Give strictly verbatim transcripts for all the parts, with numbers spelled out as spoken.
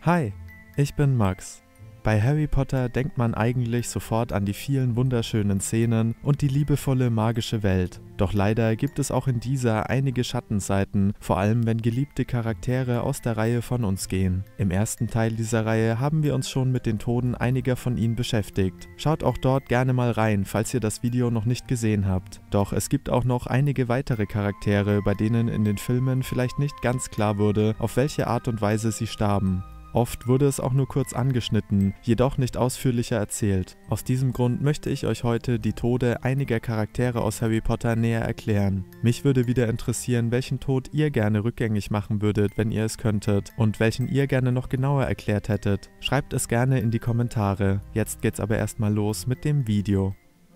Hi, ich bin Max. Bei Harry Potter denkt man eigentlich sofort an die vielen wunderschönen Szenen und die liebevolle magische Welt. Doch leider gibt es auch in dieser einige Schattenseiten, vor allem wenn geliebte Charaktere aus der Reihe von uns gehen. Im ersten Teil dieser Reihe haben wir uns schon mit den Toten einiger von ihnen beschäftigt. Schaut auch dort gerne mal rein, falls ihr das Video noch nicht gesehen habt. Doch es gibt auch noch einige weitere Charaktere, bei denen in den Filmen vielleicht nicht ganz klar wurde, auf welche Art und Weise sie starben. Oft wurde es auch nur kurz angeschnitten, jedoch nicht ausführlicher erzählt. Aus diesem Grund möchte ich euch heute die Tode einiger Charaktere aus Harry Potter näher erklären. Mich würde wieder interessieren, welchen Tod ihr gerne rückgängig machen würdet, wenn ihr es könntet, und welchen ihr gerne noch genauer erklärt hättet. Schreibt es gerne in die Kommentare. Jetzt geht's aber erstmal los mit dem Video.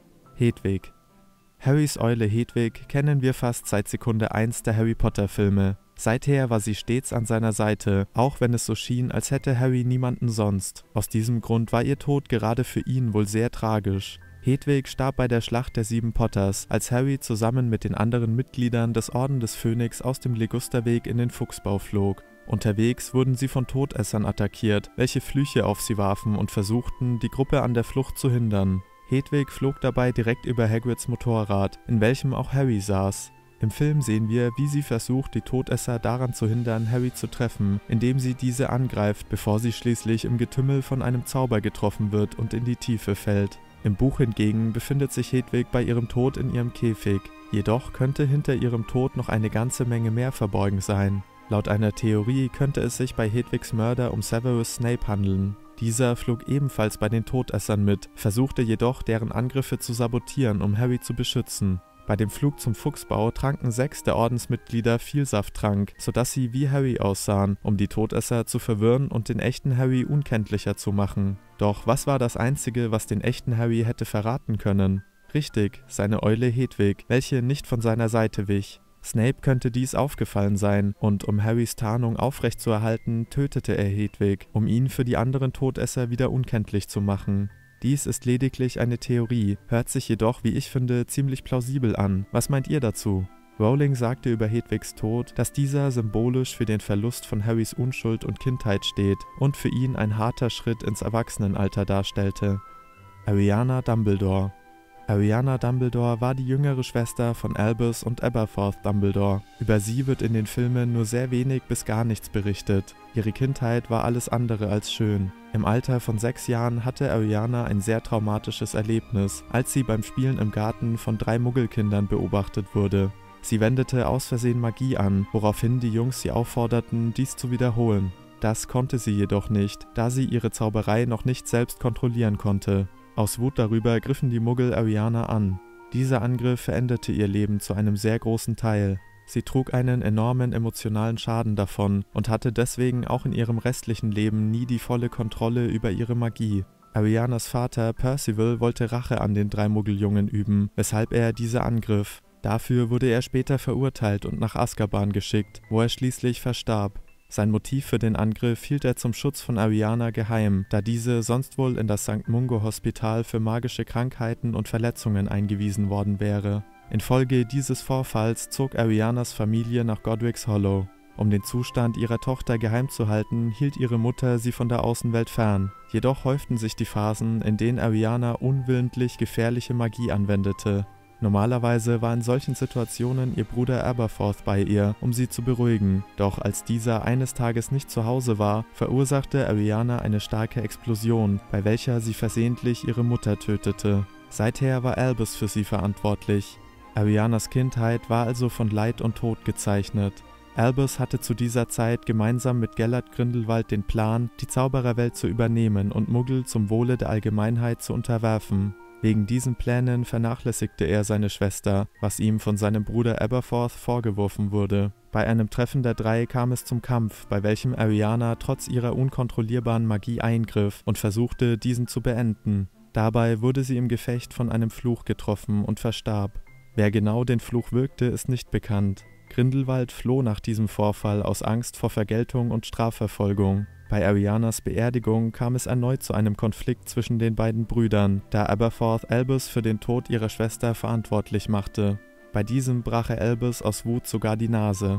Hedwig. Harrys Eule Hedwig kennen wir fast seit Sekunde eins der Harry Potter Filme. Seither war sie stets an seiner Seite, auch wenn es so schien, als hätte Harry niemanden sonst. Aus diesem Grund war ihr Tod gerade für ihn wohl sehr tragisch. Hedwig starb bei der Schlacht der Sieben Potters, als Harry zusammen mit den anderen Mitgliedern des Orden des Phönix aus dem Ligusterweg in den Fuchsbau flog. Unterwegs wurden sie von Todessern attackiert, welche Flüche auf sie warfen und versuchten, die Gruppe an der Flucht zu hindern. Hedwig flog dabei direkt über Hagrids Motorrad, in welchem auch Harry saß. Im Film sehen wir, wie sie versucht, die Todesser daran zu hindern, Harry zu treffen, indem sie diese angreift, bevor sie schließlich im Getümmel von einem Zauber getroffen wird und in die Tiefe fällt. Im Buch hingegen befindet sich Hedwig bei ihrem Tod in ihrem Käfig. Jedoch könnte hinter ihrem Tod noch eine ganze Menge mehr verborgen sein. Laut einer Theorie könnte es sich bei Hedwigs Mörder um Severus Snape handeln. Dieser flog ebenfalls bei den Todessern mit, versuchte jedoch, deren Angriffe zu sabotieren, um Harry zu beschützen. Bei dem Flug zum Fuchsbau tranken sechs der Ordensmitglieder Vielsafttrank, sodass sie wie Harry aussahen, um die Todesser zu verwirren und den echten Harry unkenntlicher zu machen. Doch was war das Einzige, was den echten Harry hätte verraten können? Richtig, seine Eule Hedwig, welche nicht von seiner Seite wich. Snape könnte dies aufgefallen sein, und um Harrys Tarnung aufrechtzuerhalten, tötete er Hedwig, um ihn für die anderen Todesser wieder unkenntlich zu machen. Dies ist lediglich eine Theorie, hört sich jedoch, wie ich finde, ziemlich plausibel an. Was meint ihr dazu? Rowling sagte über Hedwigs Tod, dass dieser symbolisch für den Verlust von Harrys Unschuld und Kindheit steht und für ihn ein harter Schritt ins Erwachsenenalter darstellte. Ariana Dumbledore. Ariana Dumbledore war die jüngere Schwester von Albus und Aberforth Dumbledore. Über sie wird in den Filmen nur sehr wenig bis gar nichts berichtet. Ihre Kindheit war alles andere als schön. Im Alter von sechs Jahren hatte Ariana ein sehr traumatisches Erlebnis, als sie beim Spielen im Garten von drei Muggelkindern beobachtet wurde. Sie wendete aus Versehen Magie an, woraufhin die Jungs sie aufforderten, dies zu wiederholen. Das konnte sie jedoch nicht, da sie ihre Zauberei noch nicht selbst kontrollieren konnte. Aus Wut darüber griffen die Muggel Ariana an. Dieser Angriff veränderte ihr Leben zu einem sehr großen Teil. Sie trug einen enormen emotionalen Schaden davon und hatte deswegen auch in ihrem restlichen Leben nie die volle Kontrolle über ihre Magie. Arianas Vater Percival wollte Rache an den drei Muggeljungen üben, weshalb er diese angriff. Dafür wurde er später verurteilt und nach Azkaban geschickt, wo er schließlich verstarb. Sein Motiv für den Angriff hielt er zum Schutz von Ariana geheim, da diese sonst wohl in das Sankt Mungo Hospital für magische Krankheiten und Verletzungen eingewiesen worden wäre. Infolge dieses Vorfalls zog Arianas Familie nach Godric's Hollow. Um den Zustand ihrer Tochter geheim zu halten, hielt ihre Mutter sie von der Außenwelt fern. Jedoch häuften sich die Phasen, in denen Ariana unwillentlich gefährliche Magie anwendete. Normalerweise war in solchen Situationen ihr Bruder Aberforth bei ihr, um sie zu beruhigen. Doch als dieser eines Tages nicht zu Hause war, verursachte Ariana eine starke Explosion, bei welcher sie versehentlich ihre Mutter tötete. Seither war Albus für sie verantwortlich. Arianas Kindheit war also von Leid und Tod gezeichnet. Albus hatte zu dieser Zeit gemeinsam mit Gellert Grindelwald den Plan, die Zaubererwelt zu übernehmen und Muggel zum Wohle der Allgemeinheit zu unterwerfen. Wegen diesen Plänen vernachlässigte er seine Schwester, was ihm von seinem Bruder Aberforth vorgeworfen wurde. Bei einem Treffen der drei kam es zum Kampf, bei welchem Ariana trotz ihrer unkontrollierbaren Magie eingriff und versuchte, diesen zu beenden. Dabei wurde sie im Gefecht von einem Fluch getroffen und verstarb. Wer genau den Fluch wirkte, ist nicht bekannt. Grindelwald floh nach diesem Vorfall aus Angst vor Vergeltung und Strafverfolgung. Bei Arianas Beerdigung kam es erneut zu einem Konflikt zwischen den beiden Brüdern, da Aberforth Albus für den Tod ihrer Schwester verantwortlich machte. Bei diesem brach er Albus aus Wut sogar die Nase.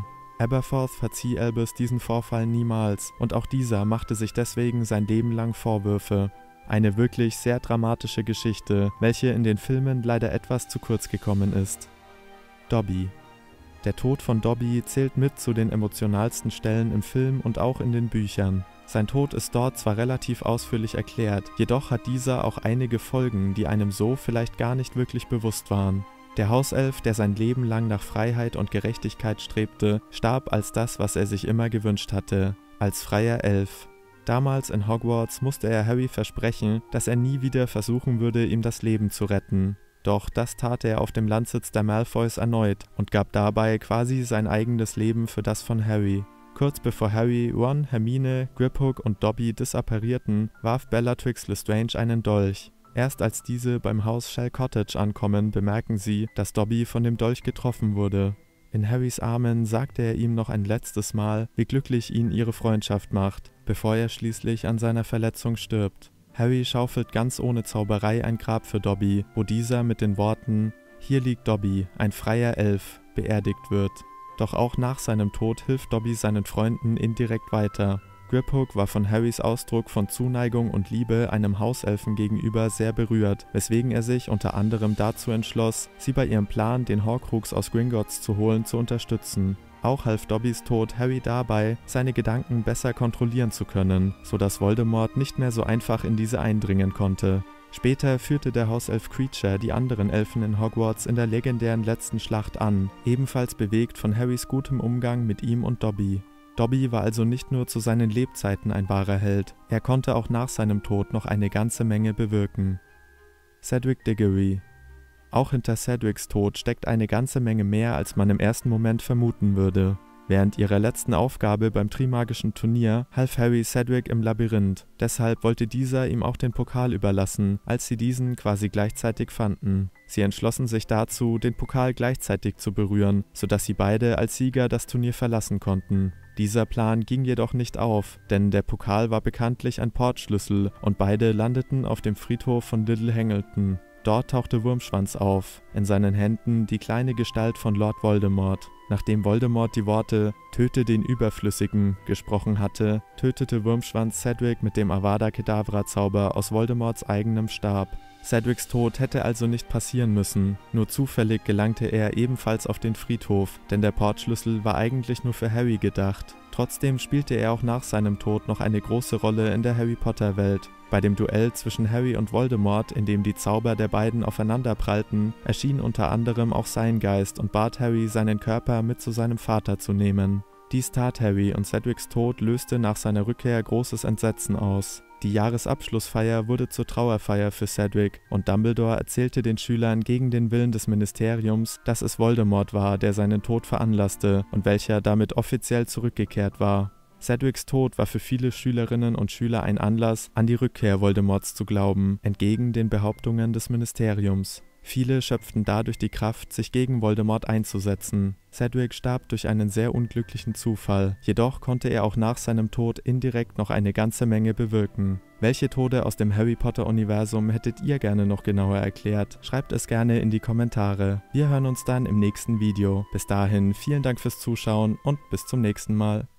Aberforth verzieh Albus diesen Vorfall niemals und auch dieser machte sich deswegen sein Leben lang Vorwürfe. Eine wirklich sehr dramatische Geschichte, welche in den Filmen leider etwas zu kurz gekommen ist. Dobby. Der Tod von Dobby zählt mit zu den emotionalsten Stellen im Film und auch in den Büchern. Sein Tod ist dort zwar relativ ausführlich erklärt, jedoch hat dieser auch einige Folgen, die einem so vielleicht gar nicht wirklich bewusst waren. Der Hauself, der sein Leben lang nach Freiheit und Gerechtigkeit strebte, starb als das, was er sich immer gewünscht hatte, als freier Elf. Damals in Hogwarts musste er Harry versprechen, dass er nie wieder versuchen würde, ihm das Leben zu retten. Doch das tat er auf dem Landsitz der Malfoys erneut und gab dabei quasi sein eigenes Leben für das von Harry. Kurz bevor Harry, Ron, Hermine, Griphook und Dobby disapparierten, warf Bellatrix Lestrange einen Dolch. Erst als diese beim Haus Shell Cottage ankommen, bemerken sie, dass Dobby von dem Dolch getroffen wurde. In Harrys Armen sagte er ihm noch ein letztes Mal, wie glücklich ihn ihre Freundschaft macht, bevor er schließlich an seiner Verletzung stirbt. Harry schaufelt ganz ohne Zauberei ein Grab für Dobby, wo dieser mit den Worten „Hier liegt Dobby, ein freier Elf" beerdigt wird. Doch auch nach seinem Tod hilft Dobby seinen Freunden indirekt weiter. Griphook war von Harrys Ausdruck von Zuneigung und Liebe einem Hauselfen gegenüber sehr berührt, weswegen er sich unter anderem dazu entschloss, sie bei ihrem Plan, den Horcrux aus Gringotts zu holen, zu unterstützen. Auch half Dobbys Tod Harry dabei, seine Gedanken besser kontrollieren zu können, sodass Voldemort nicht mehr so einfach in diese eindringen konnte. Später führte der Hauself Kreacher die anderen Elfen in Hogwarts in der legendären letzten Schlacht an, ebenfalls bewegt von Harrys gutem Umgang mit ihm und Dobby. Dobby war also nicht nur zu seinen Lebzeiten ein wahrer Held, er konnte auch nach seinem Tod noch eine ganze Menge bewirken. Cedric Diggory. Auch hinter Cedrics Tod steckt eine ganze Menge mehr, als man im ersten Moment vermuten würde. Während ihrer letzten Aufgabe beim Trimagischen Turnier half Harry Cedric im Labyrinth, deshalb wollte dieser ihm auch den Pokal überlassen, als sie diesen quasi gleichzeitig fanden. Sie entschlossen sich dazu, den Pokal gleichzeitig zu berühren, sodass sie beide als Sieger das Turnier verlassen konnten. Dieser Plan ging jedoch nicht auf, denn der Pokal war bekanntlich ein Portschlüssel und beide landeten auf dem Friedhof von Little Hangleton. Dort tauchte Wurmschwanz auf, in seinen Händen die kleine Gestalt von Lord Voldemort. Nachdem Voldemort die Worte „Töte den Überflüssigen" gesprochen hatte, tötete Wurmschwanz Cedric mit dem Avada Kedavra-Zauber aus Voldemorts eigenem Stab. Cedrics Tod hätte also nicht passieren müssen, nur zufällig gelangte er ebenfalls auf den Friedhof, denn der Portschlüssel war eigentlich nur für Harry gedacht. Trotzdem spielte er auch nach seinem Tod noch eine große Rolle in der Harry-Potter-Welt. Bei dem Duell zwischen Harry und Voldemort, in dem die Zauber der beiden aufeinanderprallten, erschien unter anderem auch sein Geist und bat Harry, seinen Körper mit zu seinem Vater zu nehmen. Dies tat Harry und Cedrics Tod löste nach seiner Rückkehr großes Entsetzen aus. Die Jahresabschlussfeier wurde zur Trauerfeier für Cedric und Dumbledore erzählte den Schülern gegen den Willen des Ministeriums, dass es Voldemort war, der seinen Tod veranlasste und welcher damit offiziell zurückgekehrt war. Cedrics Tod war für viele Schülerinnen und Schüler ein Anlass, an die Rückkehr Voldemorts zu glauben, entgegen den Behauptungen des Ministeriums. Viele schöpften dadurch die Kraft, sich gegen Voldemort einzusetzen. Cedric starb durch einen sehr unglücklichen Zufall, jedoch konnte er auch nach seinem Tod indirekt noch eine ganze Menge bewirken. Welche Tode aus dem Harry-Potter-Universum hättet ihr gerne noch genauer erklärt? Schreibt es gerne in die Kommentare. Wir hören uns dann im nächsten Video. Bis dahin vielen Dank fürs Zuschauen und bis zum nächsten Mal.